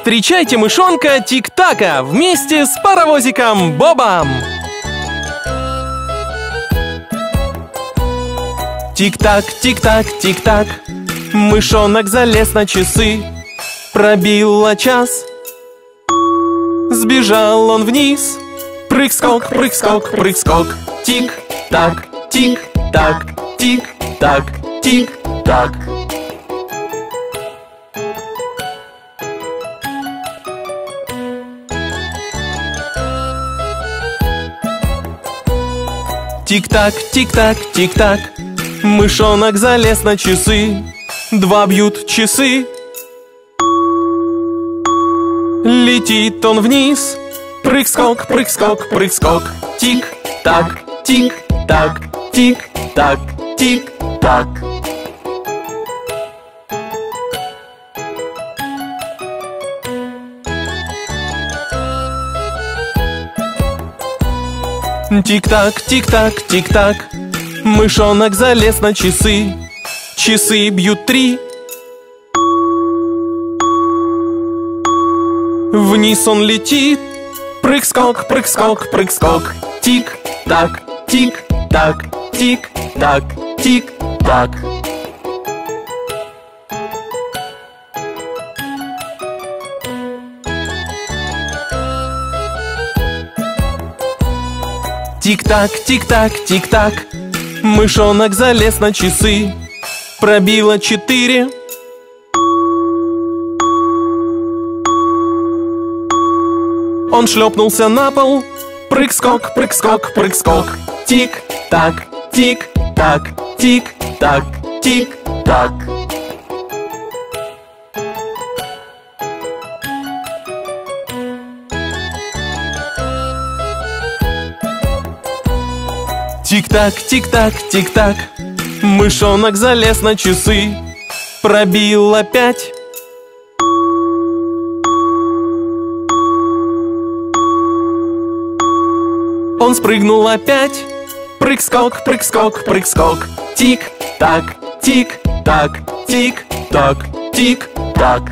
Встречайте мышонка Тик-така вместе с паровозиком Бобом. Тик-так, тик-так, тик-так, мышонок залез на часы. Пробило час, сбежал он вниз. Прыг-скок, прыг-скок, прыг-скок. Тик-так, тик-так, тик-так, тик-так. Тик-так, тик-так, тик-так, мышонок залез на часы. 2 бьют часы. Летит он вниз. Прыг-скок, прыг-скок, прыг-скок. Тик-так, тик-так, тик-так, тик-так. Тик-так, тик-так, тик-так, мышонок залез на часы. Часы бьют 3. Вниз он летит. Прыг-скок, прыг-скок, прыг-скок. Тик-так, тик-так, тик-так, тик-так. Тик-так, тик-так, тик-так, мышонок залез на часы. Пробило 4. Он шлепнулся на пол. Прыг-скок, прыг-скок, прыг-скок. Тик-так, тик-так, тик-так, тик-так. Тик-так, тик-так, тик-так, мышонок залез на часы. Пробило 5. Он спрыгнул опять. Прыг-скок, прыг-скок, прыг-скок. Тик-так, тик-так, тик-так, тик-так.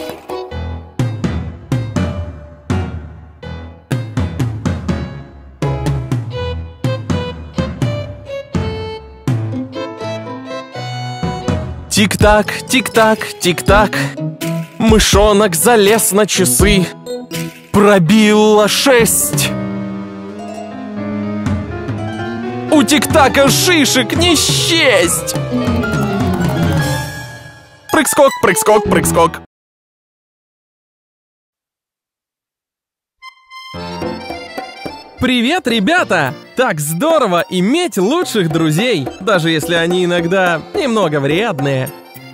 Тик-так, тик-так, тик-так, мышонок залез на часы. Пробило 6. У Тик-така шишек не счесть. Прыг-скок, прыг-скок, прыг-скок. Привет, ребята! Так здорово иметь лучших друзей, даже если они иногда немного вредные.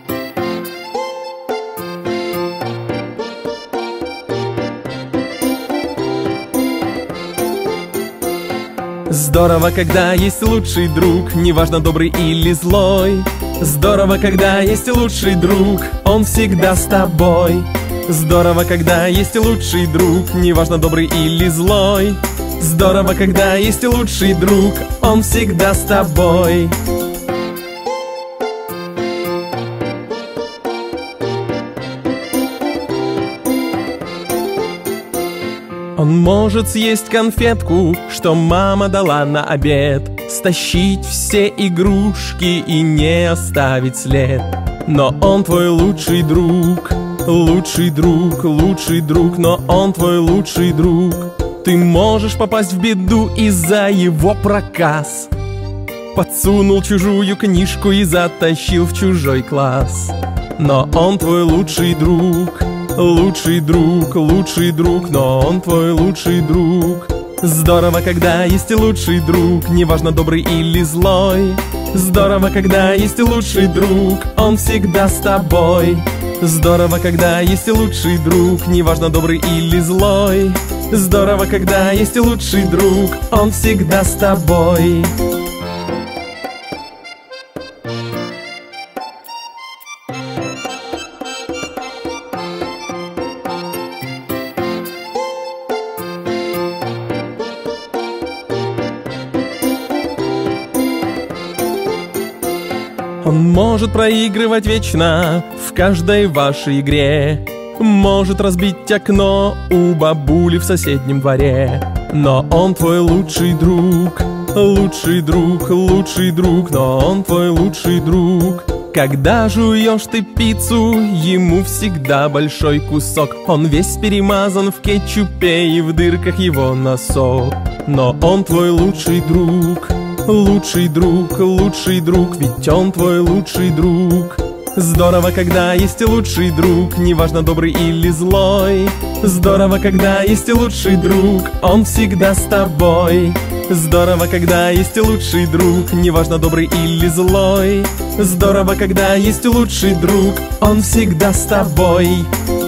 Здорово, когда есть лучший друг, неважно, добрый или злой. Здорово, когда есть лучший друг, он всегда с тобой. Здорово, когда есть лучший друг, неважно, добрый или злой. Здорово, когда есть лучший друг, он всегда с тобой. Он может съесть конфетку, что мама дала на обед, стащить все игрушки и не оставить след. Но он твой лучший друг, лучший друг, лучший друг, но он твой лучший друг. Ты можешь попасть в беду из-за его проказ. Подсунул чужую книжку и затащил в чужой класс. Но он твой лучший друг, лучший друг, лучший друг, но он твой лучший друг. Здорово, когда есть лучший друг, неважно, добрый или злой. Здорово, когда есть лучший друг, он всегда с тобой. Здорово, когда есть лучший друг, неважно, добрый или злой. Здорово, когда есть лучший друг, он всегда с тобой. Он может проигрывать вечно в каждой вашей игре. может разбить окно у бабули в соседнем дворе. Но он твой лучший друг, лучший друг, лучший друг, но он твой лучший друг. Когда жуешь ты пиццу, ему всегда большой кусок. Он весь перемазан в кетчупе и в дырках его носок. Но он твой лучший друг, лучший друг, лучший друг, ведь он твой лучший друг. Здорово, когда есть лучший друг, неважно, добрый или злой. Здорово, когда есть лучший друг, он всегда с тобой. Здорово, когда есть лучший друг, неважно, добрый или злой. Здорово, когда есть лучший друг, он всегда с тобой.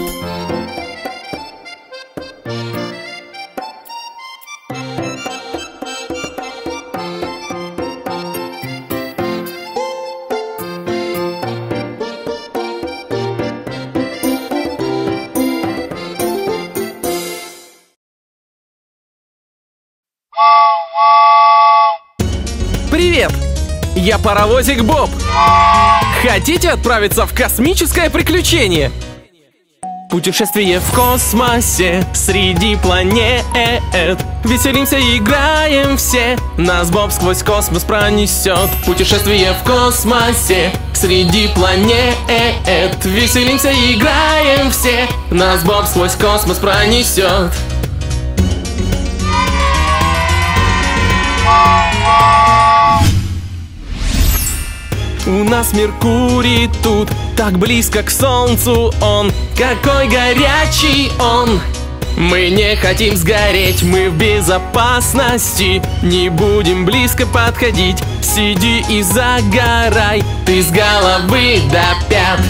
Привет! Я паровозик Боб. Хотите отправиться в космическое приключение? Путешествие в космосе среди планет. Веселимся и играем все, нас Боб сквозь космос пронесет. Путешествие в космосе среди планет. Веселимся и играем все, нас Боб сквозь космос пронесет. У нас Меркурий тут, так близко к Солнцу он. Какой горячий он! Мы не хотим сгореть, мы в безопасности. Не будем близко подходить, сиди и загорай, ты с головы до пят.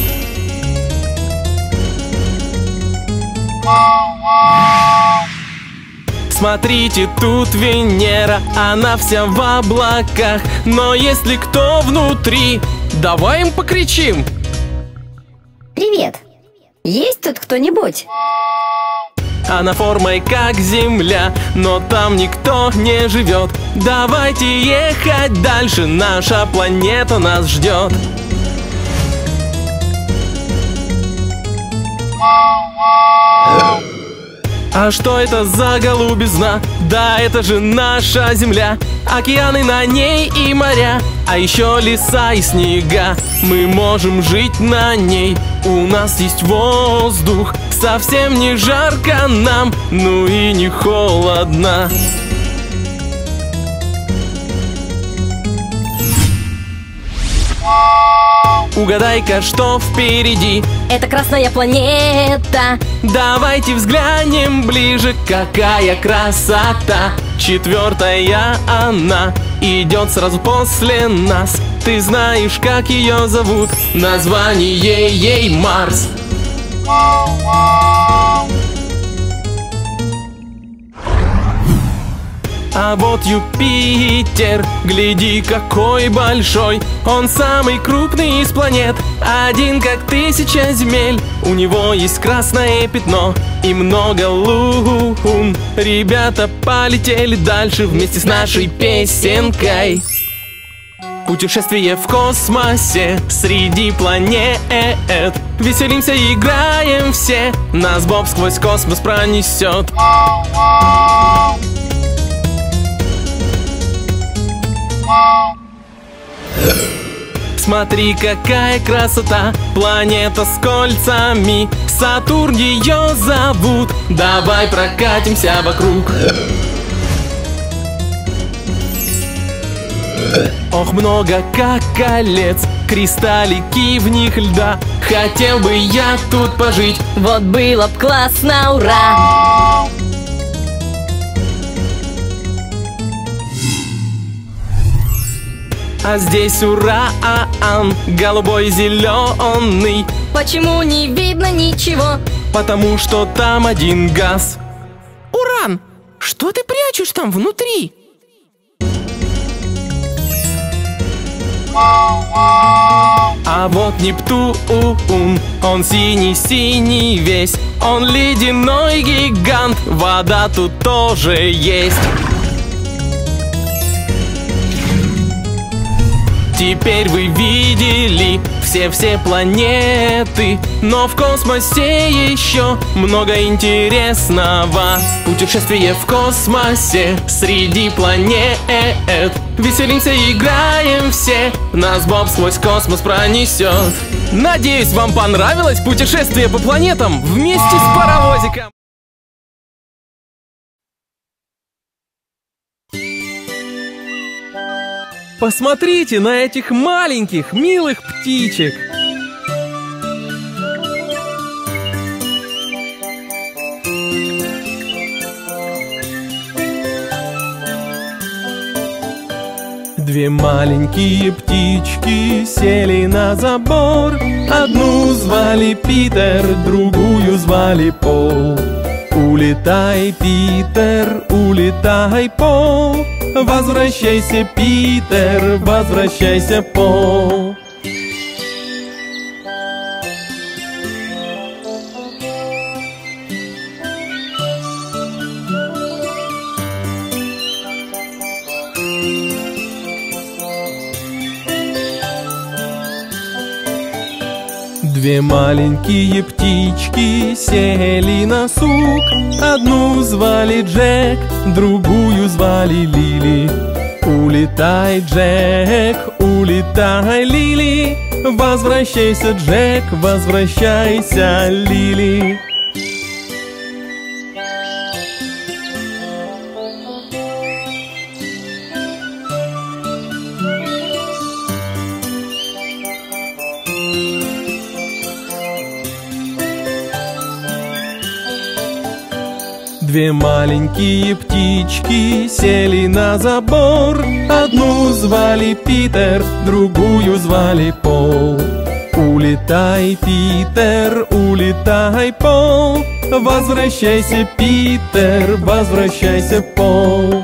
Смотрите, тут Венера, она вся в облаках. Но если кто внутри, давай им покричим. Привет! Есть тут кто-нибудь? Она формой как Земля, но там никто не живет. Давайте ехать дальше, наша планета нас ждет. А что это за голубизна? Да это же наша Земля. Океаны на ней и моря, а еще леса и снега. Мы можем жить на ней, у нас есть воздух. Совсем не жарко нам, ну и не холодно. Угадай-ка, что впереди? Это красная планета. Давайте взглянем ближе, какая красота. Четвертая она идет сразу после нас. Ты знаешь, как ее зовут? Название ей Марс. А вот Юпитер, гляди, какой большой. Он самый крупный из планет, один как 1000 земель. У него есть красное пятно и много лун. Ребята полетели дальше вместе с нашей песенкой. Путешествие в космосе среди планет. Веселимся и играем все, нас Боб сквозь космос пронесет. Смотри, какая красота, планета с кольцами. Сатурн ее зовут, давай прокатимся вокруг. Ох, много как колец, кристаллики в них льда. Хотел бы я тут пожить, вот было б классно, ура! А здесь уран, голубой, зеленый. Почему не видно ничего? Потому что там один газ. Уран, что ты прячешь там внутри? А вот Нептун, он синий-синий весь. Он ледяной гигант, вода тут тоже есть. Теперь вы видели все планеты, но в космосе еще много интересного. Путешествие в космосе среди планет. Веселимся, играем все, нас Боб сквозь космос пронесет. Надеюсь, вам понравилось путешествие по планетам вместе с паровозиком. Посмотрите на этих маленьких, милых птичек. Две маленькие птички сели на забор. Одну звали Питер, другую звали Пол. Улетай, Питер, улетай, Пол. Возвращайся, Питер, возвращайся, Пол. Две маленькие птички сели на сук. Одну звали Джек, другую звали Лили. Улетай, Джек, улетай, Лили. Возвращайся, Джек, возвращайся, Лили. Две маленькие птички сели на забор. Одну звали Питер, другую звали Пол. Улетай, Питер, улетай, Пол. Возвращайся, Питер, возвращайся, Пол.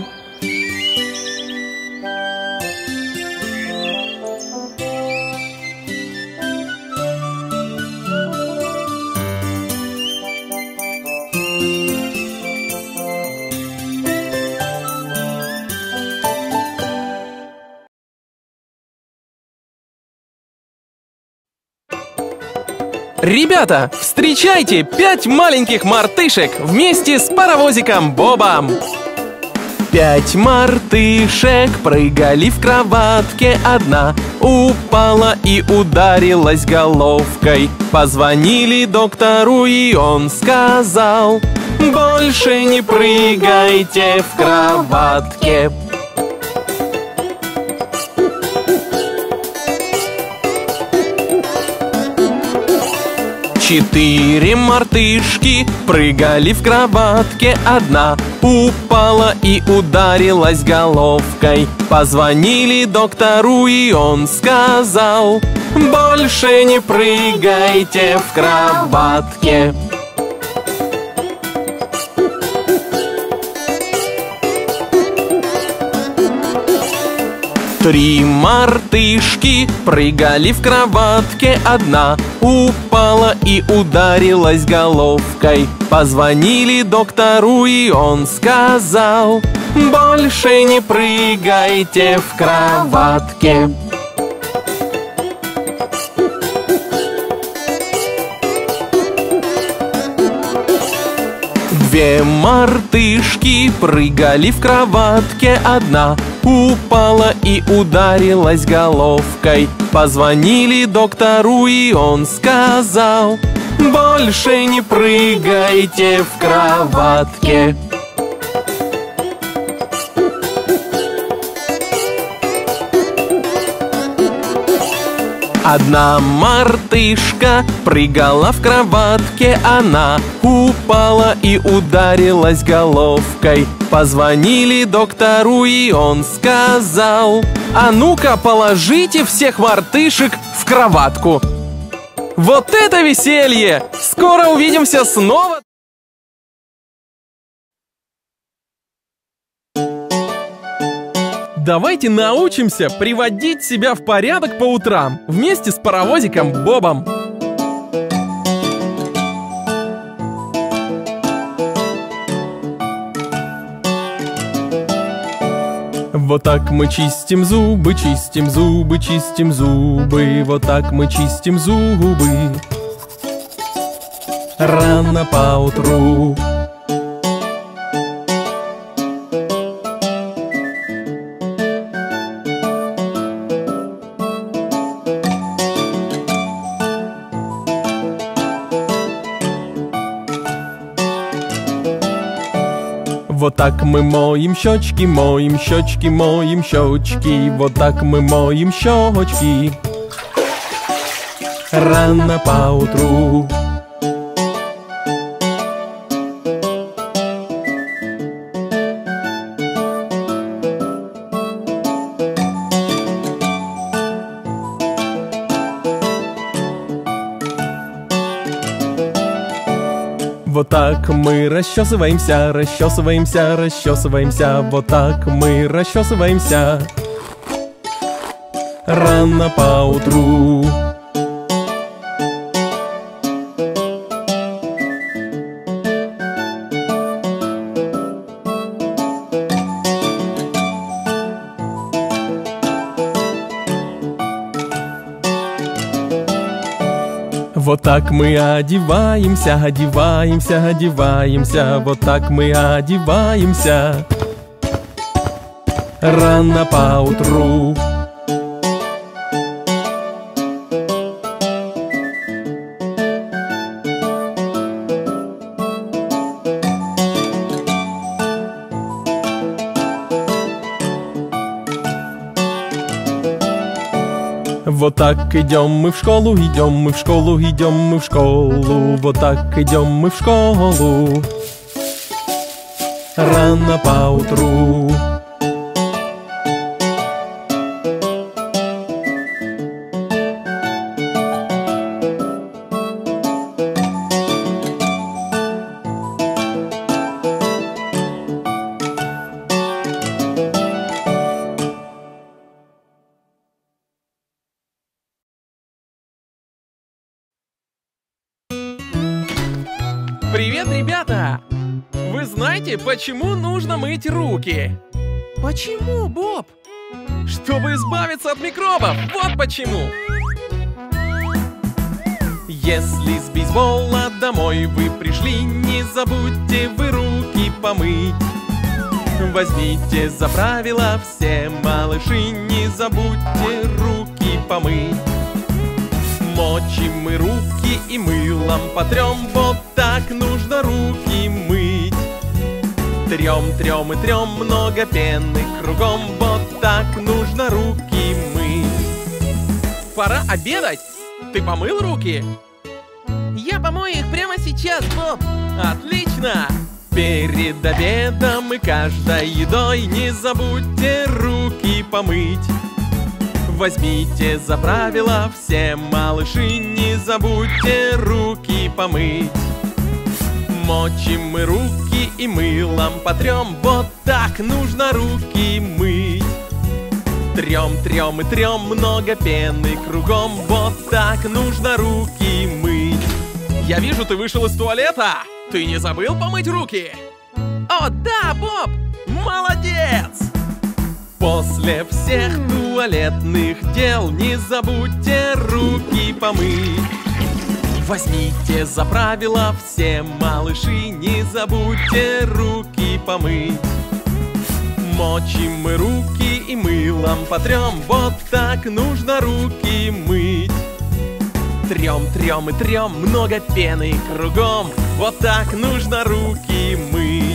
Ребята, встречайте 5 маленьких мартышек вместе с паровозиком Бобом. 5 мартышек прыгали в кроватке. Одна упала и ударилась головкой. Позвонили доктору, и он сказал: больше не прыгайте в кроватке. 4 мартышки прыгали в кроватке. Одна упала и ударилась головкой. Позвонили доктору, и он сказал: больше не прыгайте в кроватке. 3 мартышки прыгали в кроватке. Одна упала и ударилась головкой. Позвонили доктору, и он сказал: больше не прыгайте в кроватке. 2 мартышки прыгали в кроватке. Одна упала и ударилась головкой. Позвонили доктору, и он сказал: больше не прыгайте в кроватке. 1 мартышка прыгала в кроватке. Она упала и ударилась головкой. Позвонили доктору, и он сказал: а ну-ка, положите всех мартышек в кроватку. Вот это веселье! Скоро увидимся снова! Давайте научимся приводить себя в порядок по утрам вместе с паровозиком Бобом. Вот так мы чистим зубы, чистим зубы, чистим зубы. Вот так мы чистим зубы рано поутру. Вот так мы моем щечки, моем щечки, моем щечки. Вот так мы моем щечки рано поутру. Вот так мы расчесываемся, расчесываемся, расчесываемся. Вот так мы расчесываемся рано поутру. Вот так мы одеваемся, одеваемся, одеваемся. Вот так мы одеваемся рано поутру. Вот так идем мы в школу, идем мы в школу, идем мы в школу. Вот так идем мы в школу рано поутру. Привет, ребята! Вы знаете, почему нужно мыть руки? Почему, Боб? Чтобы избавиться от микробов, вот почему! Если с бейсбола домой вы пришли, не забудьте вы руки помыть. Возьмите за правило все, малыши, не забудьте руки помыть. Мочим мы руки и мылом потрем, вот так нужно руки мыть. Трем, трем и трем, много пены кругом, вот так нужно руки мыть. Пора обедать! Ты помыл руки? Я помою их прямо сейчас, Боб! Отлично! Перед обедом и каждой едой не забудьте руки помыть. Возьмите за правило все, малыши, не забудьте руки помыть. Мочим мы руки и мылом потрем, вот так нужно руки мыть. Трем, трем и трем, много пены кругом, вот так нужно руки мыть. Я вижу, ты вышел из туалета. Ты не забыл помыть руки? О, да, Боб! Молодец! После всех туалетных дел не забудьте руки помыть. Возьмите за правило все, малыши, не забудьте руки помыть. Мочим мы руки и мылом потрем, вот так нужно руки мыть. Трем, трем и трем, много пены кругом, вот так нужно руки мыть.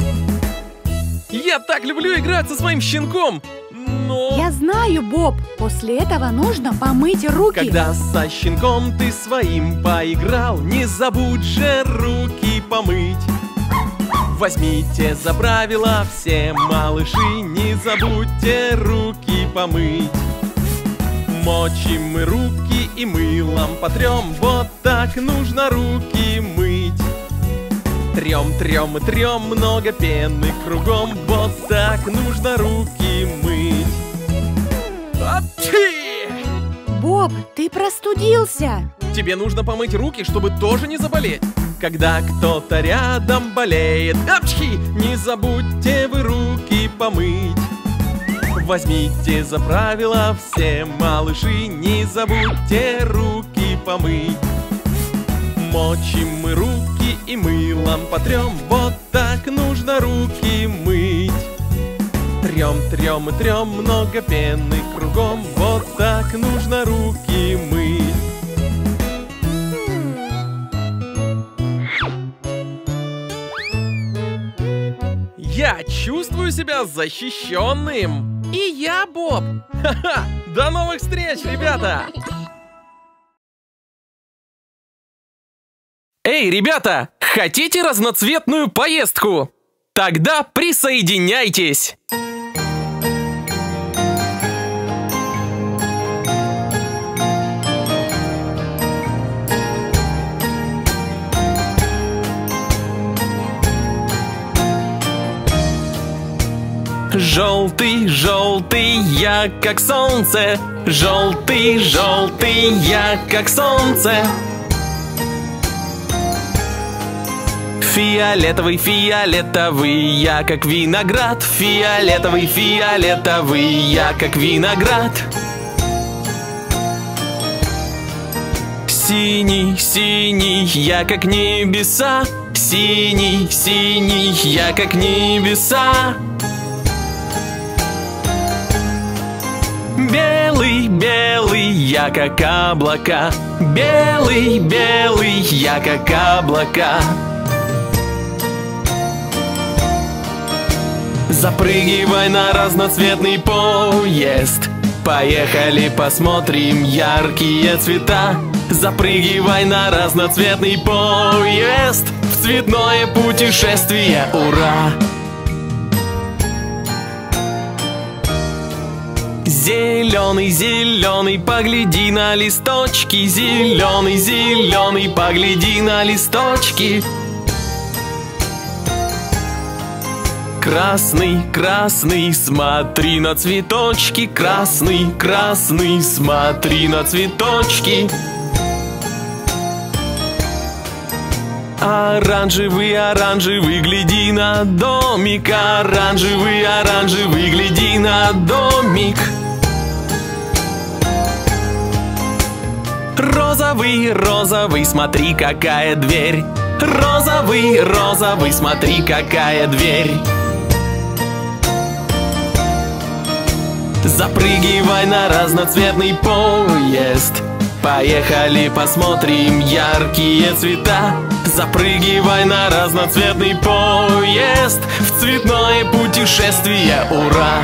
Я так люблю играть со своим щенком, но... Я знаю, Боб, после этого нужно помыть руки. Когда со щенком ты своим поиграл, не забудь же руки помыть. Возьмите за правило все, малыши, не забудьте руки помыть. Мочим мы руки и мылом потрем, вот так нужно руки мыть. Трем, трем и трем, много пены кругом, вот так нужно руки мыть. Апчи! Боб, ты простудился. Тебе нужно помыть руки, чтобы тоже не заболеть. Когда кто-то рядом болеет, апчхи, не забудьте вы руки помыть. Возьмите за правило все, малыши, не забудьте руки помыть. Мочим мы руки и мылом потрем, вот так нужно руки мыть. Трем, трем и трем, много пены кругом, вот так нужно руки мыть. Я чувствую себя защищенным. И я, Боб. Ха-ха! До новых встреч, ребята! Эй, ребята, хотите разноцветную поездку? Тогда присоединяйтесь! Желтый, желтый, я как солнце. Желтый, желтый, я как солнце. Фиолетовый, фиолетовый, я как виноград. Фиолетовый, фиолетовый, я как виноград. Синий, синий, я как небеса. Синий, синий, я как небеса. Белый, белый, я как облака. Белый, белый, я как облака. Запрыгивай на разноцветный поезд. Поехали посмотрим яркие цвета. Запрыгивай на разноцветный поезд. В цветное путешествие, ура! Зеленый, зеленый, погляди на листочки. Зеленый, зеленый, погляди на листочки. Красный, красный, смотри на цветочки. Красный, красный, смотри на цветочки. Оранжевый, оранжевый, гляди на домик. Оранжевый, оранжевый, гляди на домик. Розовый, розовый, смотри, какая дверь. Розовый, розовый, смотри, какая дверь. Запрыгивай на разноцветный поезд. Поехали посмотрим яркие цвета. Запрыгивай на разноцветный поезд. В цветное путешествие, ура!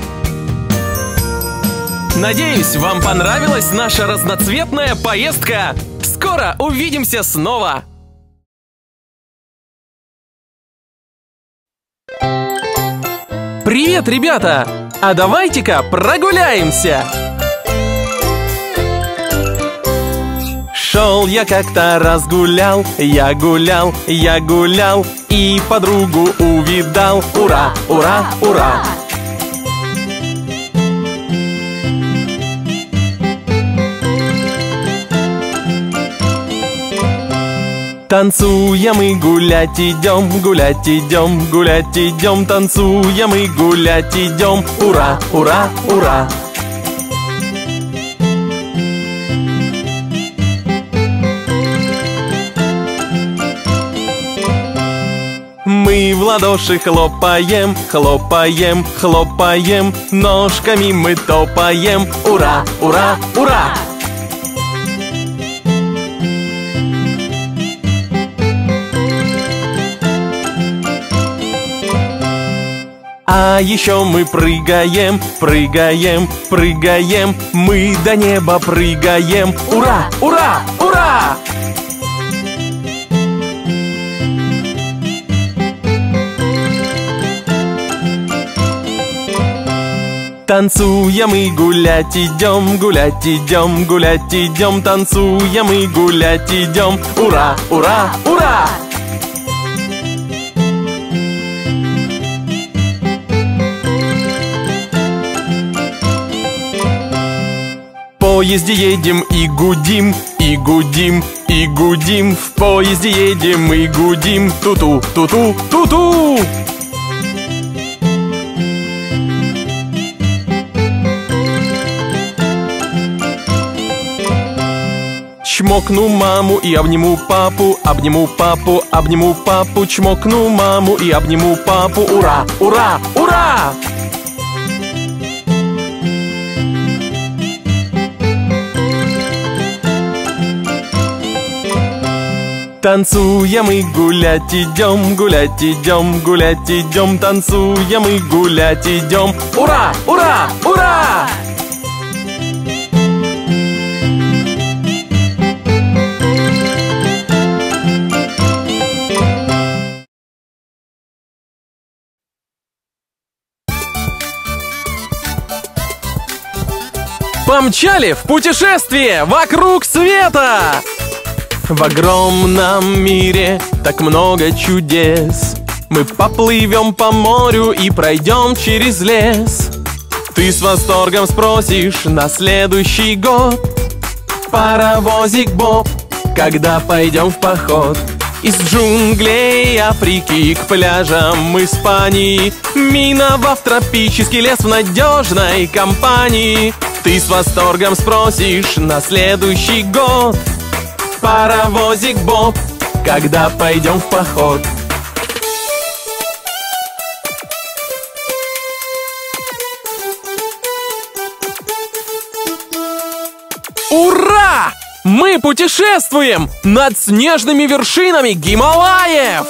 Надеюсь, вам понравилась наша разноцветная поездка. Скоро увидимся снова! Привет, ребята! А давайте-ка прогуляемся! Шел я как-то раз гулял, я гулял, я гулял, и подругу увидал. Ура, ура, ура! Танцуем и гулять идем, гулять идем, гулять идем. Танцуем и гулять идем. Ура, ура, ура! Мы в ладоши хлопаем, хлопаем, хлопаем. Ножками мы топаем. Ура, ура, ура! А еще мы прыгаем, прыгаем, прыгаем. Мы до неба прыгаем. Ура, ура, ура! Танцуем и гулять идем, гулять идем, гулять идем. Танцуем и гулять идем. Ура, ура, ура! В поезде едем и гудим, и гудим, и гудим. В поезде едем и гудим. Ту-ту, ту-ту, ту-ту! чмокну маму и обниму папу, обниму папу, обниму папу, чмокну маму и обниму папу. Ура, ура, ура! Танцуем и гулять идем, гулять идем, гулять идем, танцуем и гулять идем. Ура, ура, ура! Помчали в путешествие вокруг света! В огромном мире так много чудес. Мы поплывем по морю и пройдем через лес. Ты с восторгом спросишь на следующий год: паровозик Боб, когда пойдем в поход? Из джунглей Африки к пляжам Испании, миновав тропический лес в надежной компании. Ты с восторгом спросишь на следующий год: паровозик Боб, когда пойдем в поход? Ура! Мы путешествуем над снежными вершинами Гималаев!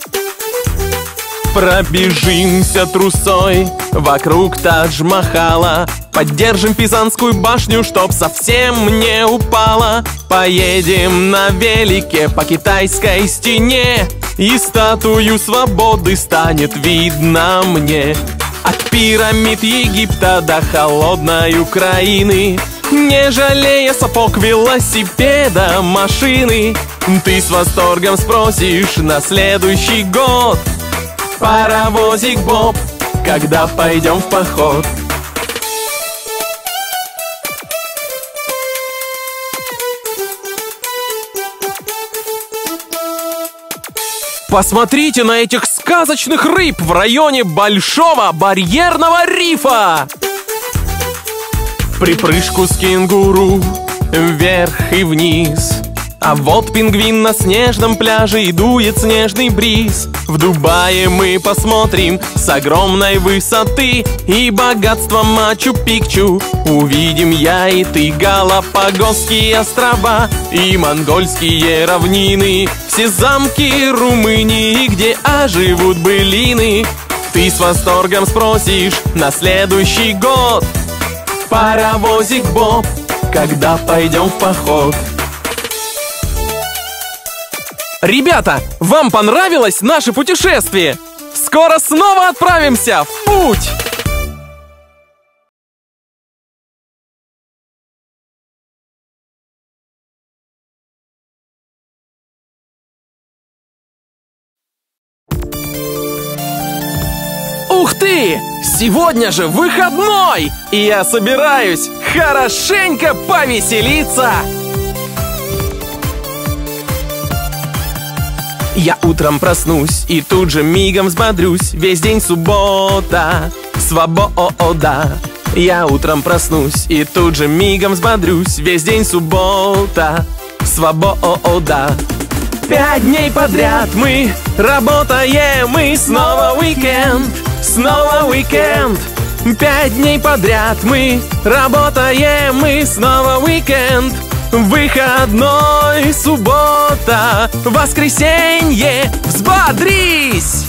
Пробежимся трусой вокруг Тадж-Махала, поддержим Пизанскую башню, чтоб совсем не упала. Поедем на велике по китайской стене, и статую свободы станет видно мне. От пирамид Египта до холодной Украины, не жалея сапог, велосипеда, машины. Ты с восторгом спросишь на следующий год: паровозик Боб, когда пойдем в поход? Посмотрите на этих сказочных рыб в районе Большого барьерного рифа! Припрыжку с кенгуру вверх и вниз. А вот пингвин на снежном пляже, и дует снежный бриз. В Дубае мы посмотрим с огромной высоты, и богатство Мачу-Пикчу увидим я и ты. Галапагосские острова и монгольские равнины, все замки Румынии, где оживут былины. Ты с восторгом спросишь на следующий год: паровозик Боб, когда пойдем в поход? Ребята, вам понравилось наше путешествие? Скоро снова отправимся в путь! Ух ты! Сегодня же выходной! И я собираюсь хорошенько повеселиться! Я утром проснусь и тут же мигом взбодрюсь. Весь день суббота, свобода. Я утром проснусь и тут же мигом взбодрюсь. Весь день суббота, свобода. 5 дней подряд мы работаем, и снова уикенд, снова уикенд. 5 дней подряд мы работаем, и снова уикенд. Выходной, суббота, воскресенье, взбодрись!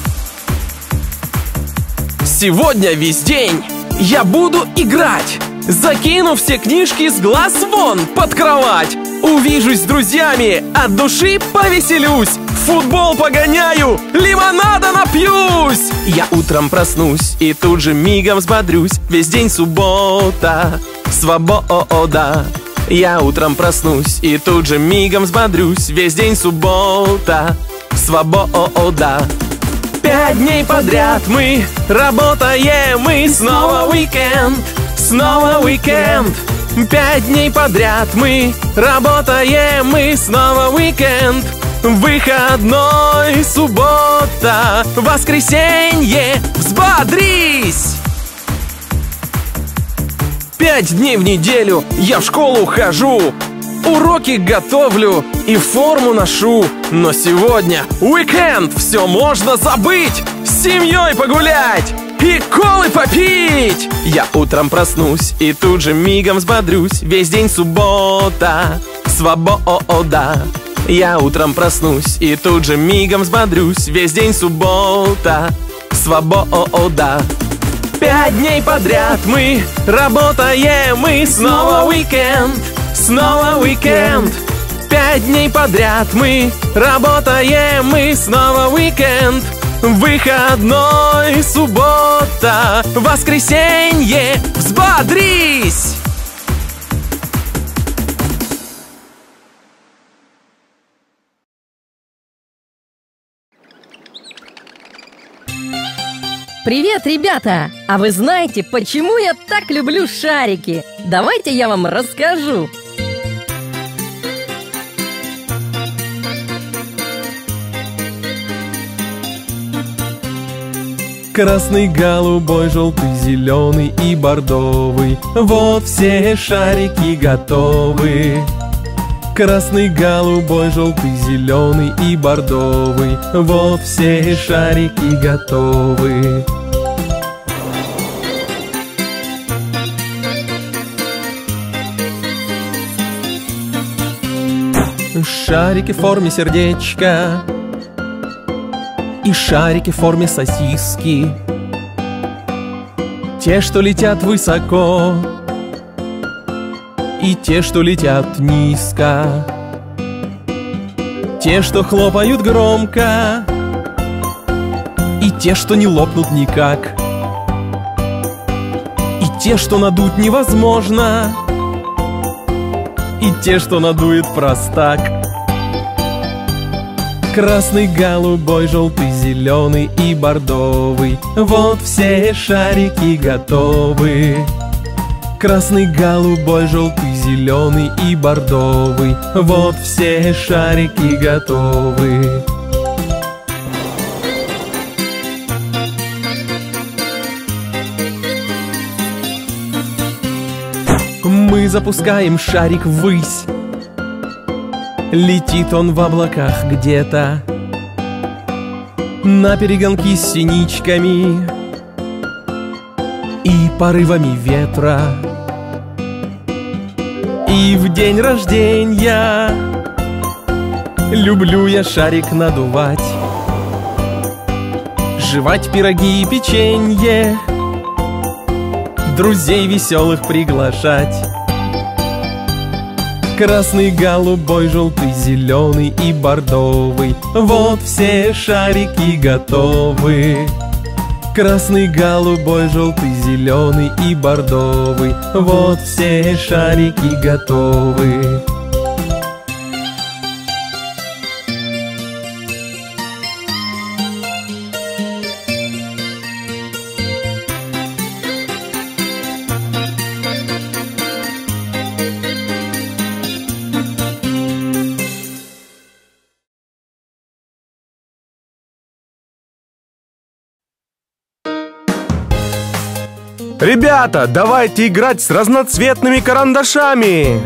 Сегодня весь день я буду играть, закину все книжки с глаз вон под кровать. Увижусь с друзьями, от души повеселюсь, в футбол погоняю, лимонада напьюсь. Я утром проснусь и тут же мигом взбодрюсь. Весь день суббота, свобода. Я утром проснусь и тут же мигом взбодрюсь. Весь день суббота, свобода. 5 дней подряд мы работаем, и снова уикенд, снова уикенд. 5 дней подряд мы работаем, и снова уикенд. Выходной, суббота, воскресенье, взбодрись! 5 дней в неделю я в школу хожу, уроки готовлю и форму ношу. Но сегодня уикенд, все можно забыть, с семьей погулять и колы попить. Я утром проснусь и тут же мигом взбодрюсь. Весь день суббота, свобода. Я утром проснусь и тут же мигом взбодрюсь. Весь день суббота, свобода. 5 дней подряд мы работаем, и снова уикенд, снова уикенд. 5 дней подряд мы работаем, и снова уикенд. Выходной, суббота, воскресенье, взбодрись! Привет, ребята! А вы знаете, почему я так люблю шарики? Давайте я вам расскажу. Красный, голубой, желтый, зеленый и бордовый. Вот все шарики готовы. Красный, голубой, желтый, зеленый и бордовый. Вот все шарики готовы. Шарики в форме сердечка и шарики в форме сосиски. Те, что летят высоко, и те, что летят низко. Те, что хлопают громко, и те, что не лопнут никак. И те, что надуть невозможно, и те, что надует простак. Красный, голубой, желтый, зеленый и бордовый. Вот все шарики готовы. Красный, голубой, желтый, зеленый и бордовый. Вот все шарики готовы. Мы запускаем шарик ввысь. Летит он в облаках где-то, на перегонки с синичками и порывами ветра. И в день рождения люблю я шарик надувать, жевать пироги и печенье, друзей веселых приглашать. Красный, голубой, желтый, зеленый и бордовый. Вот все шарики готовы. Красный, голубой, желтый, зеленый и бордовый. Вот все шарики готовы. Ребята, давайте играть с разноцветными карандашами!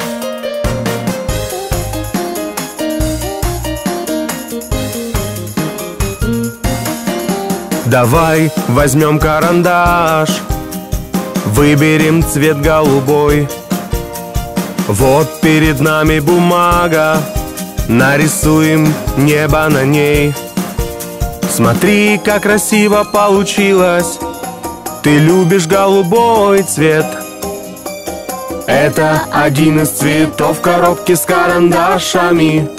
Давай возьмем карандаш, выберем цвет голубой. Вот перед нами бумага, нарисуем небо на ней. Смотри, как красиво получилось. Ты любишь голубой цвет. Это один из цветов коробки с карандашами.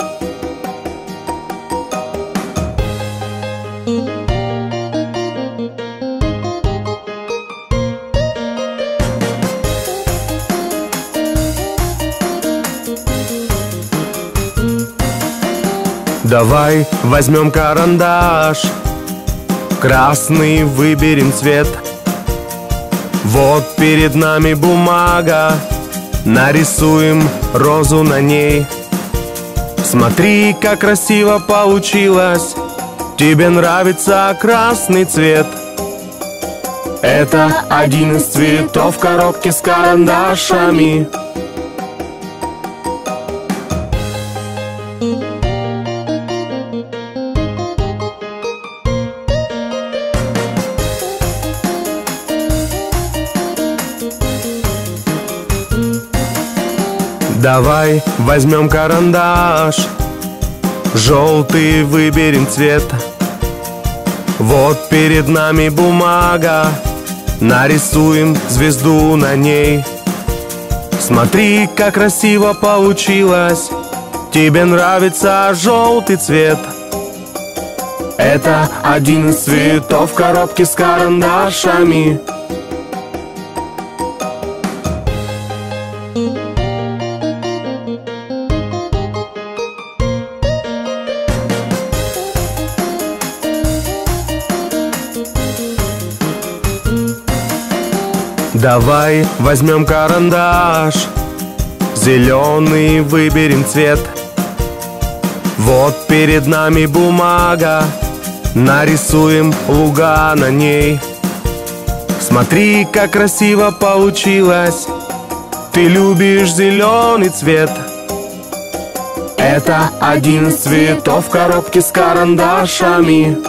Давай возьмем карандаш, красный выберем цвет. Вот перед нами бумага, нарисуем розу на ней. Смотри, как красиво получилось. Тебе нравится красный цвет. Это один из цветов коробки с карандашами. Давай возьмем карандаш, желтый выберем цвет. Вот перед нами бумага, нарисуем звезду на ней. Смотри, как красиво получилось. Тебе нравится желтый цвет? Это один из цветов коробки с карандашами. Давай возьмем карандаш, зеленый выберем цвет. Вот перед нами бумага, нарисуем луга на ней. Смотри, как красиво получилось. Ты любишь зеленый цвет? Это один из цветов коробки с карандашами.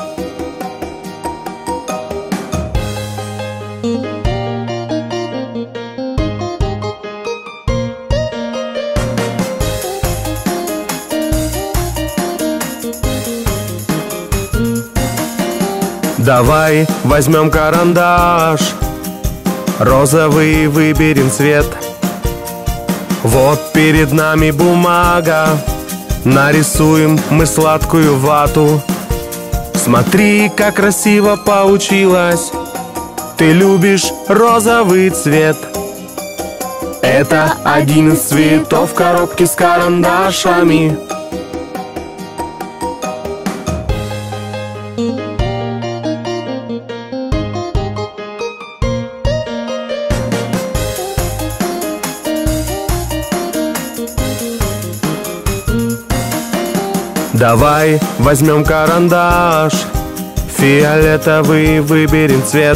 Давай возьмем карандаш, розовый выберем цвет. Вот перед нами бумага, нарисуем мы сладкую вату. Смотри, как красиво получилось. Ты любишь розовый цвет? Это один из цветов коробки с карандашами. Давай возьмем карандаш, фиолетовый выберем цвет.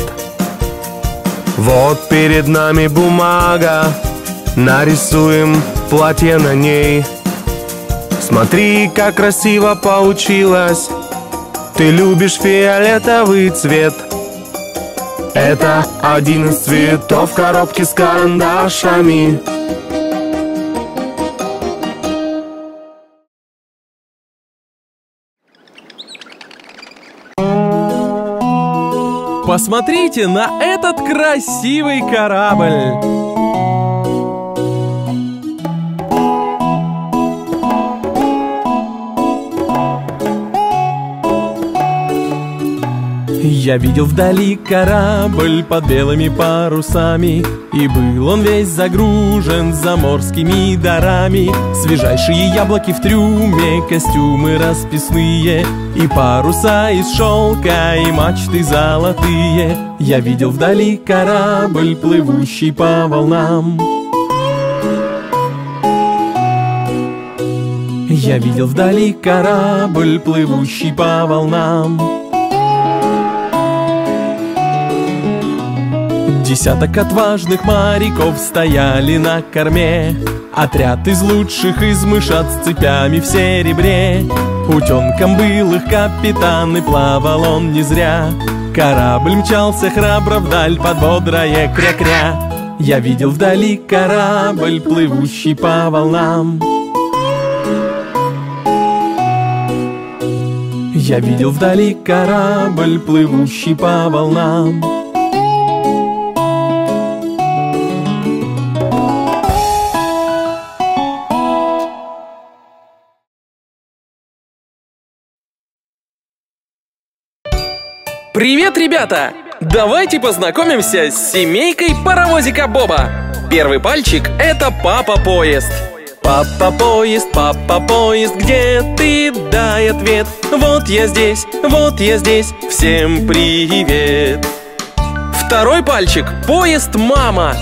Вот перед нами бумага, нарисуем платье на ней. Смотри, как красиво получилось. Ты любишь фиолетовый цвет? Это один из цветов коробки с карандашами. Посмотрите на этот красивый корабль! Я видел вдали корабль под белыми парусами, и был он весь загружен заморскими дарами. Свежайшие яблоки в трюме, костюмы расписные, и паруса из шелка, и мачты золотые. Я видел вдали корабль, плывущий по волнам. Я видел вдали корабль, плывущий по волнам. Десяток отважных моряков стояли на корме. Отряд из лучших, из мышат с цепями в серебре. Утенком был их капитан, и плавал он не зря. Корабль мчался храбро вдаль под бодрое кря-кря. Я видел вдали корабль, плывущий по волнам. Я видел вдали корабль, плывущий по волнам. Привет, ребята! Давайте познакомимся с семейкой паровозика Боба. Первый пальчик — это Папа-поезд. Папа-поезд, где ты? Дай ответ. Вот я здесь, всем привет. Второй пальчик — поезд Мама.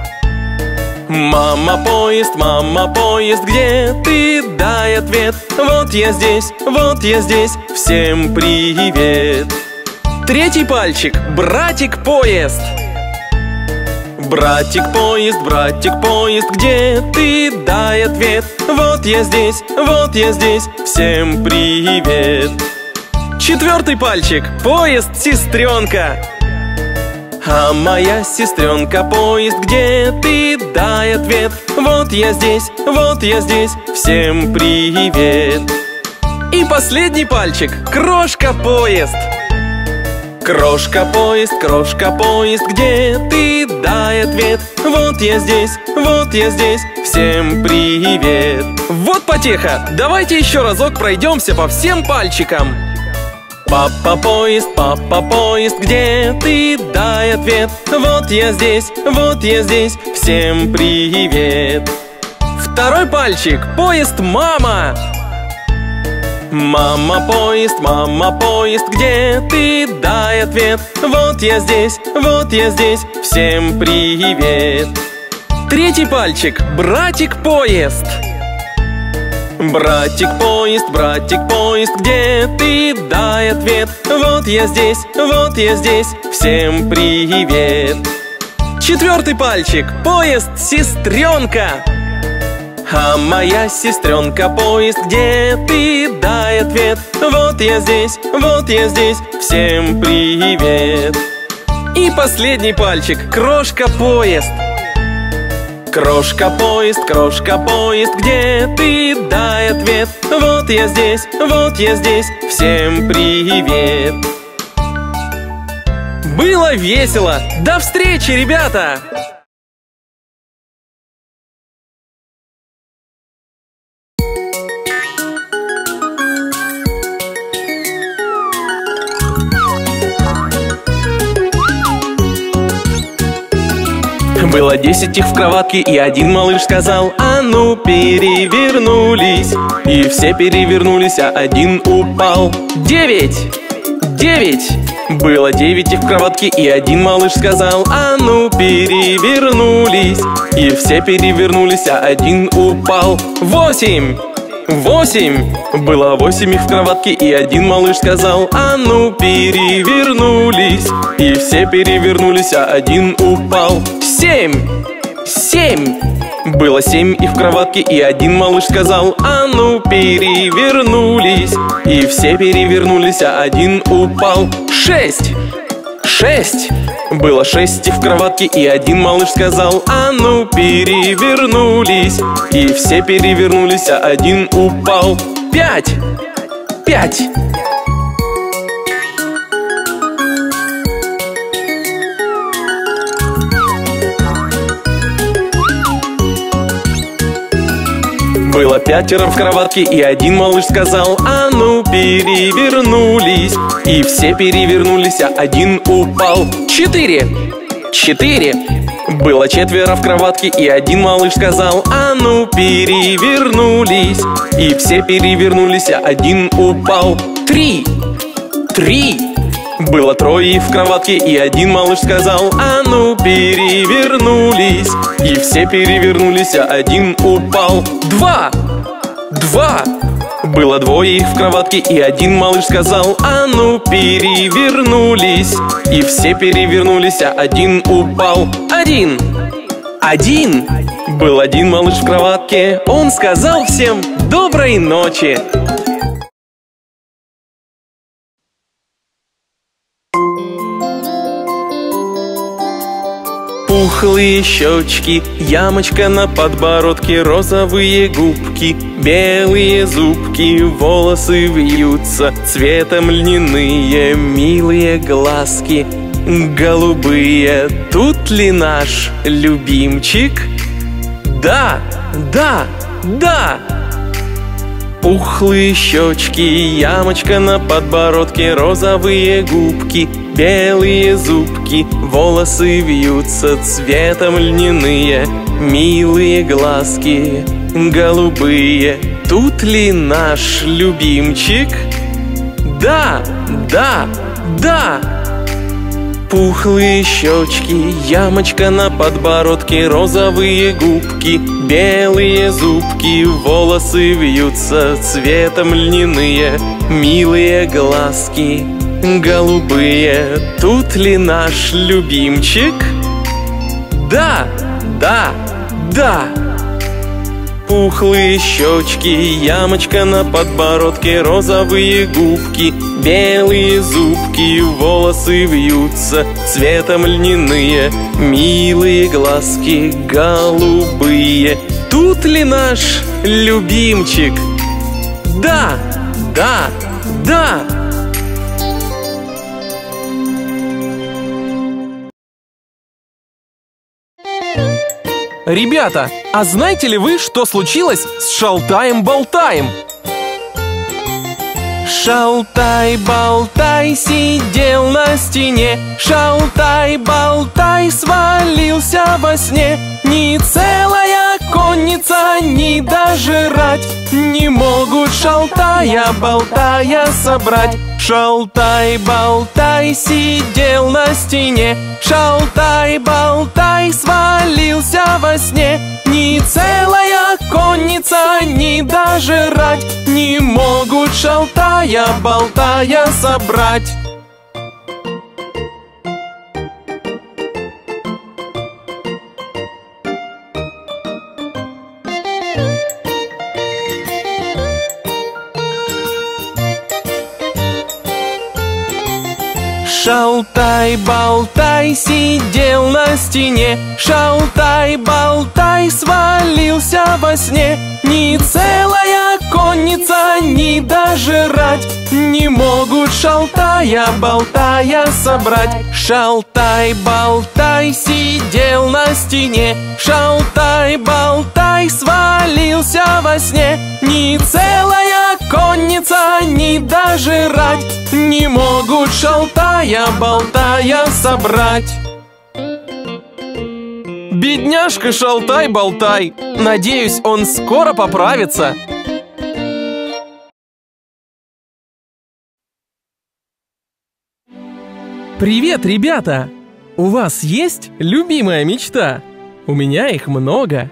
Мама-поезд, где ты? Дай ответ. Вот я здесь, всем привет. Третий пальчик — братик-поезд. Братик-поезд, где ты? Дай ответ. Вот я здесь, всем привет. Четвертый пальчик — поезд-сестренка. А моя сестренка, поезд, где ты? дай ответ. Вот я здесь, всем привет. И последний пальчик, крошка-поезд. Крошка-поезд, где ты, дай ответ. Вот я здесь, всем привет. Вот потеха, давайте еще разок пройдемся по всем пальчикам. Папа-поезд, где ты, дай ответ. Вот я здесь, всем привет. Второй пальчик, поезд мама. Мама-поезд, где ты, дай ответ. Вот я здесь, всем привет. Третий пальчик, братик-поезд. Братик-поезд, где ты, дай ответ. Вот я здесь, всем привет. Четвертый пальчик, поезд-сестренка. А моя сестренка, поезд, где ты, дай ответ. Вот я здесь, всем привет. И последний пальчик, крошка-поезд. Крошка-поезд, где ты, дай ответ. Вот я здесь, всем привет. Было весело! До встречи, ребята! Было 10 их в кроватке, и один малыш сказал: а ну перевернулись. И все перевернулись, а один упал. 9! Было 9 их в кроватке, и один малыш сказал: а ну перевернулись. И все перевернулись, а один упал. 8! Было 8 их в кроватке, и один малыш сказал: а ну перевернулись. И все перевернулись, а один упал. 7! Было 7 их в кроватке, и один малыш сказал: а ну перевернулись. И все перевернулись, а один упал. 6! Было 6 их в кроватке, и один малыш сказал: а ну перевернулись. И все перевернулись, а один упал. 5! Было 5 в кроватке, и один малыш сказал: а ну перевернулись. И все перевернулись, а один упал. 4! Было 4 в кроватке, и один малыш сказал: а ну перевернулись. И все перевернулись, а один упал. 3! Было 3 в кроватке, и один малыш сказал: а ну перевернулись. И все перевернулись, а один упал. 2! Было 2 их в кроватке, и один малыш сказал: а ну перевернулись. И все перевернулись, а один упал. 1! Был один малыш в кроватке, он сказал всем доброй ночи. Пухлые щечки, ямочка на подбородке, розовые губки, белые зубки, волосы вьются, цветом льняные, милые глазки, голубые. Тут ли наш любимчик? Да! Пухлые щечки, ямочка на подбородке, розовые губки, белые зубки, волосы вьются, цветом льняные, милые глазки, голубые. Тут ли наш любимчик? Да! Пухлые щечки, ямочка на подбородке, розовые губки, белые зубки, волосы вьются, цветом льняные, милые глазки, голубые. Тут ли наш любимчик? Да! пухлые щечки, ямочка на подбородке, розовые губки, белые зубки, волосы вьются цветом льняные, милые глазки голубые. Тут ли наш любимчик? Да, да, да! Ребята, а знаете ли вы, что случилось с Шалтай-Болтай? Шалтай-болтай сидел на стене, Шалтай-болтай свалился во сне. Ни целая конница, ни даже рать не могут Шалтая-болтая собрать. Шалтай-болтай сидел на стене, Шалтай-болтай свалился во сне. Ни целая конница, ни даже рать не могут Шалтая-болтая собрать. Шалтай-болтай сидел на стене, Шалтай-болтай свалился во сне. Ни целая конница, ни даже рать не могут Шалтая-болтая собрать. Шалтай-болтай сидел на стене, Шалтай-болтай свалился во сне. Ни целая конница, ни даже рать не могут Шалтая-болтая собрать. Бедняжка Шалтай-Болтай. Надеюсь, он скоро поправится. Привет, ребята! У вас есть любимая мечта? У меня их много.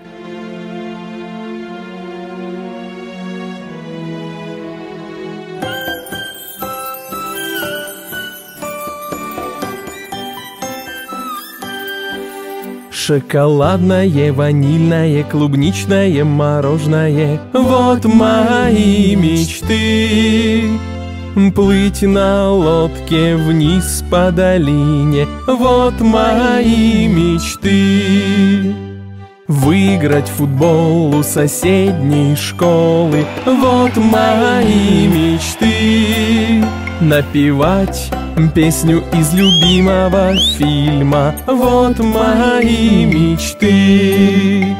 Шоколадное, ванильное, клубничное мороженое. Вот мои мечты. Плыть на лодке вниз по долине. Вот мои мечты. Выиграть футбол у соседней школы. Вот мои мечты. Напевать песню из любимого фильма. Вот мои мечты.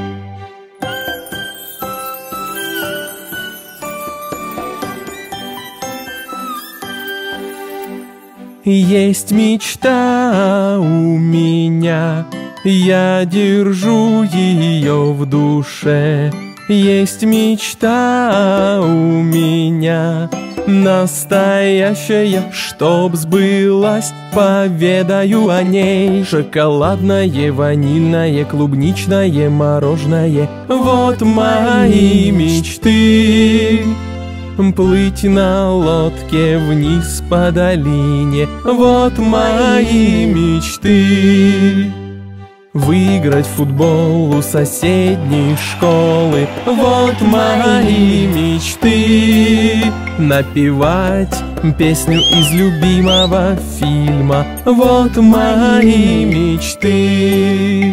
Есть мечта у меня, я держу ее в душе. Есть мечта у меня, настоящая, чтоб сбылась, поведаю о ней. Шоколадное, ванильное, клубничное мороженое. Вот мои мечты. Плыть на лодке вниз по долине. Вот мои мечты. Выиграть футбол у соседней школы. Вот мои мечты. Напевать песню из любимого фильма. Вот мои мечты.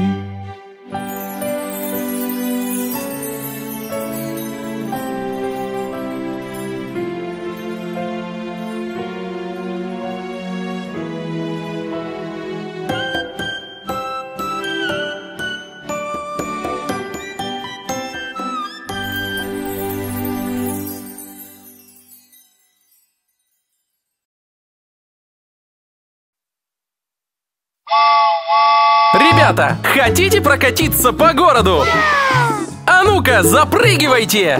Ребята, хотите прокатиться по городу? А ну-ка, запрыгивайте!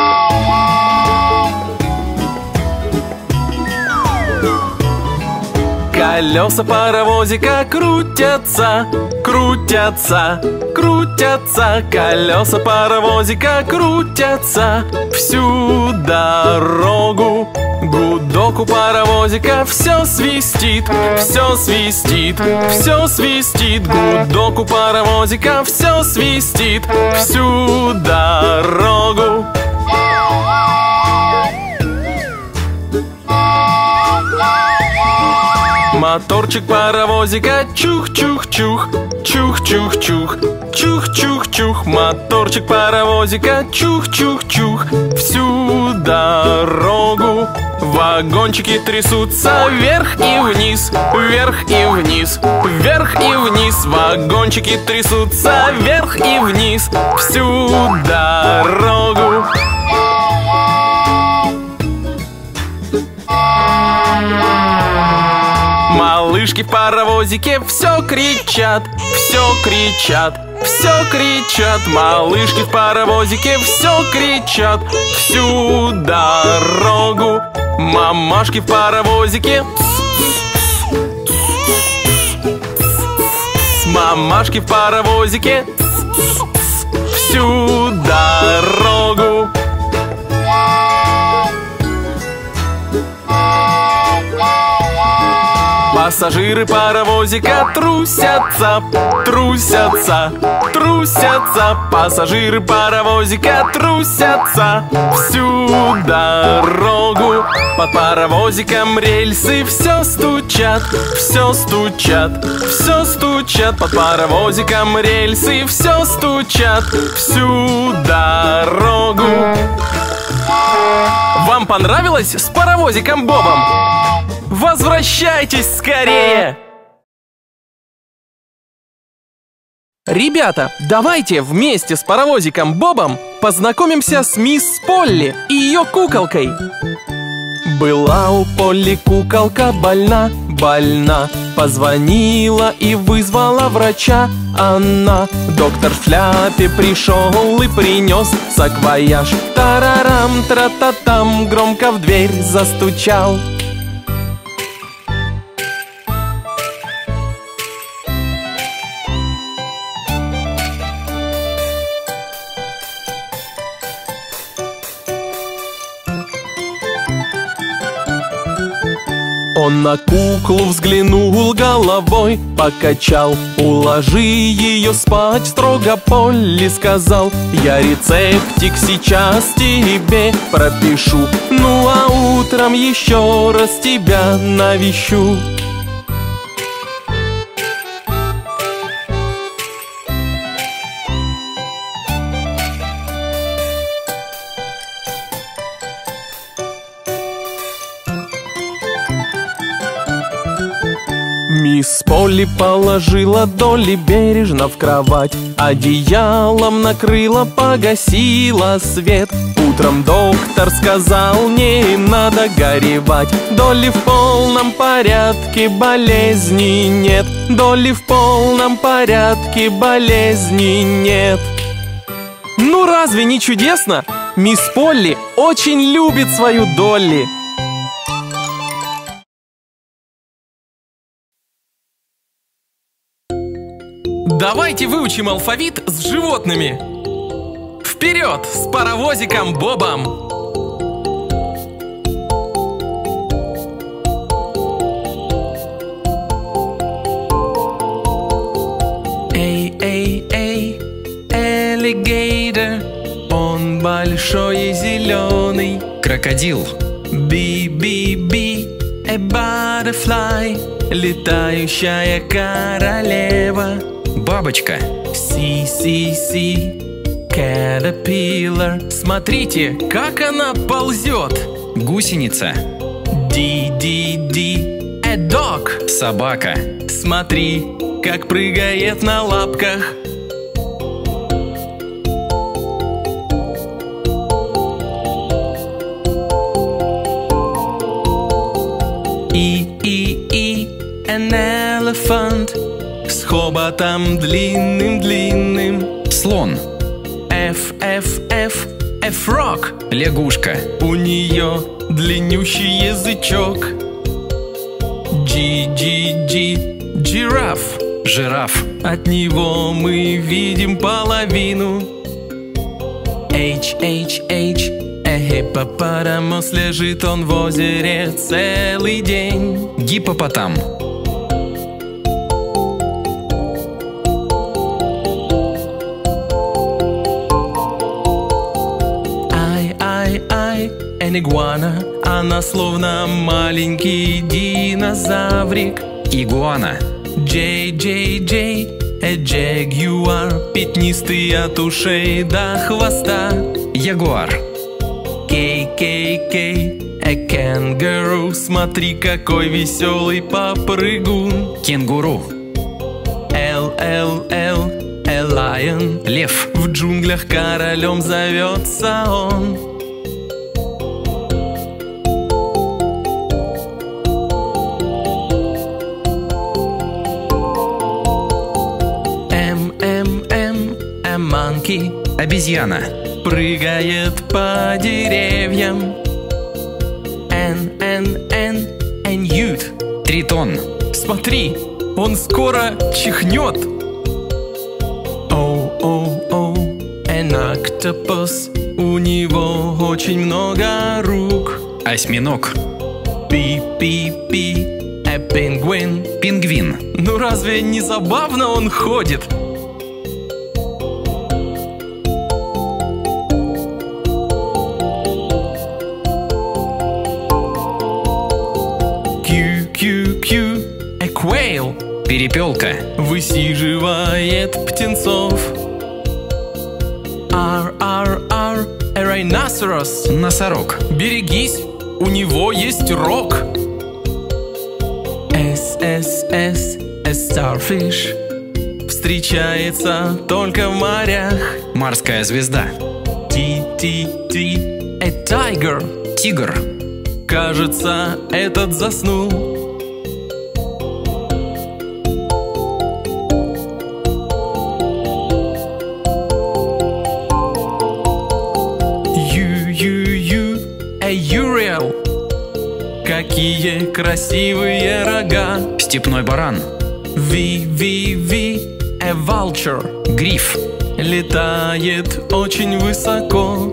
Колеса паровозика крутятся, крутятся, крутятся. Колеса паровозика крутятся всю дорогу. Гудок у паровозика все свистит, все свистит, все свистит. Гудок у паровозика все свистит всю дорогу. Моторчик паровозика чух-чух-чух, чух-чух-чух, чух-чух-чух. Моторчик паровозика чух-чух-чух всю дорогу. Вагончики трясутся вверх и вниз, вверх и вниз, вверх и вниз. Вагончики трясутся вверх и вниз всю дорогу. Малышки в паровозике все кричат, все кричат, все кричат. Малышки в паровозике все кричат всю дорогу. Мамашки в паровозике, мамашки в паровозике всю дорогу. Пассажиры паровозика трусятся, трусятся, трусятся. Пассажиры паровозика трусятся всю дорогу. Под паровозиком рельсы все стучат, все стучат, все стучат. Под паровозиком рельсы все стучат всю дорогу. Вам понравилось с паровозиком Бобом? Возвращайтесь скорее! Ребята, давайте вместе с паровозиком Бобом познакомимся с мисс Полли и ее куколкой. Была у Полли куколка больна, больна. Позвонила и вызвала врача она. Доктор в шляпе пришел и принес саквояж. Тарарам, тра-та-там, громко в дверь застучал. Он на куклу взглянул головой, покачал. Уложи ее спать, строго Полли сказал. Я рецептик сейчас тебе пропишу, ну а утром еще раз тебя навещу. Мисс Полли положила Долли бережно в кровать, одеялом накрыла, погасила свет. Утром доктор сказал, не надо горевать. Долли в полном порядке, болезни нет. Долли в полном порядке, болезни нет. Ну разве не чудесно? Мисс Полли очень любит свою Долли. Давайте выучим алфавит с животными. Вперед с паровозиком Бобом! Эй, аллигейтор, он большой и зеленый. Крокодил. Би, a butterfly, летающая королева. Бабочка. Си, caterpillar. Смотрите, как она ползет. Гусеница. Ди, a dog. Собака. Смотри, как прыгает на лапках. И, an elephant. С хоботом длинным-длинным. Слон. F, a frog. Лягушка. У нее длиннющий язычок. G, жираф. Жираф. От него мы видим половину. H, Хиппопотамус, лежит он в озере целый день. Гиппопотам. Ай, игуана, она словно маленький динозаврик. Игуана. Джей, джегуар, пятнистый от ушей до хвоста. Ягуар. Кей, кенгуру, смотри, какой веселый попрыгун. Кенгуру. Л, лайон, Лев. в джунглях королем зовется он. Манки, Обезьяна. прыгает по деревьям. Ют, Тритон. смотри, он скоро чихнет. Октопус, у него очень много рук. Осьминог. Пи, пингвин. Пингвин. Ну разве не забавно он ходит? Кью, quail, Перепелка. высиживает птенцов. Ар, rhinoceros, Носорог. берегись, у него есть рог. Starfish, встречается только в морях. Морская звезда. Tiger, Тигр. кажется, этот заснул. Uriel, какие красивые рога. Степной баран. Vulture, Гриф. летает очень высоко.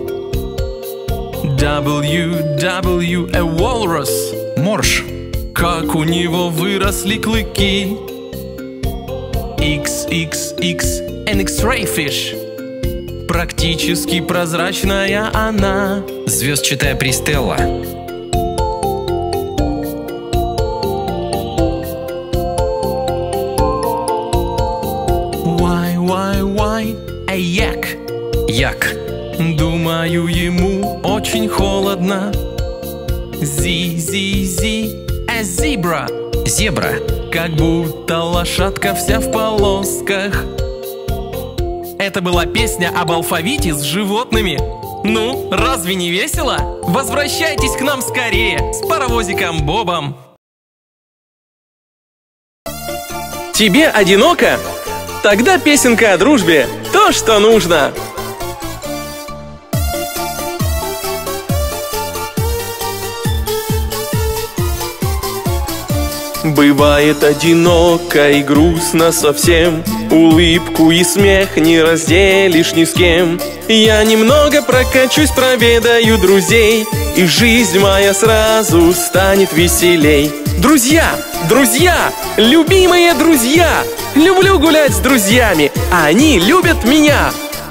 Walrus, Морж. как у него выросли клыки. X-ray fish, практически прозрачная она. Звездчатая Пристелла. Yak, Як. думаю, ему очень холодно. Zebra, Зебра. как будто лошадка вся в полосках. Это была песня об алфавите с животными. Ну, разве не весело? Возвращайтесь к нам скорее с паровозиком Бобом. Тебе одиноко? Тогда песенка о дружбе – то, что нужно. Бывает одиноко и грустно совсем, улыбку и смех не разделишь ни с кем. Я немного прокачусь, проведаю друзей, и жизнь моя сразу станет веселей. Друзья, любимые друзья, люблю гулять с друзьями, а они любят меня.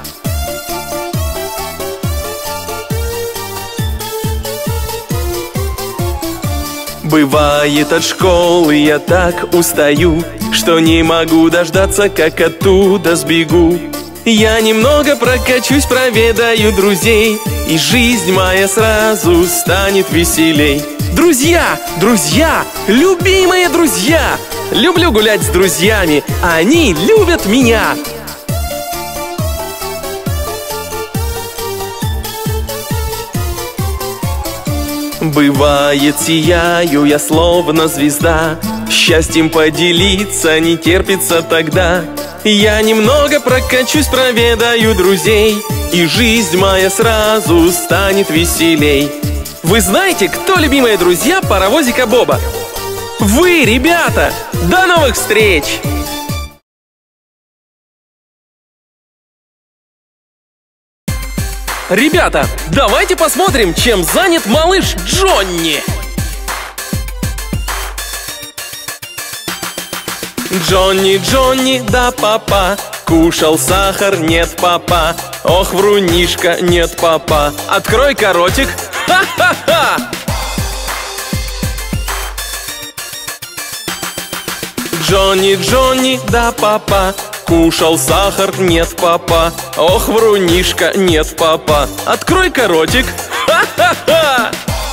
Бывает, от школы я так устаю, что не могу дождаться, как оттуда сбегу. Я немного прокачусь, проведаю друзей, и жизнь моя сразу станет веселей. Друзья, любимые друзья, люблю гулять с друзьями, а они любят меня. Бывает, сияю я словно звезда, счастьем поделиться не терпится тогда. Я немного прокачусь, проведаю друзей, и жизнь моя сразу станет веселей. Вы знаете, кто любимые друзья паровозика Боба? Вы, ребята! До новых встреч! Ребята, давайте посмотрим, чем занят малыш Джонни. Джонни, Джонни, да папа, кушал сахар, нет папа. Ох, врунишка, нет папа. Открой-ка ротик. Ха-ха-ха! Джонни, Джонни, да папа, кушал сахар, нет папа. Ох, врунишка, нет папа. Открой-ка ротик. Ха-ха-ха!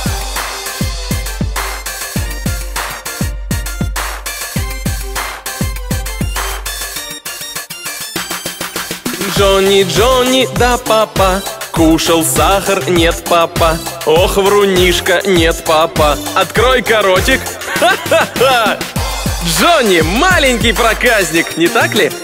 Джонни, Джонни, да папа, кушал сахар, нет папа. Ох, врунишка, нет папа. Открой-ка ротик. Ха-ха-ха! Джонни маленький проказник, не так ли?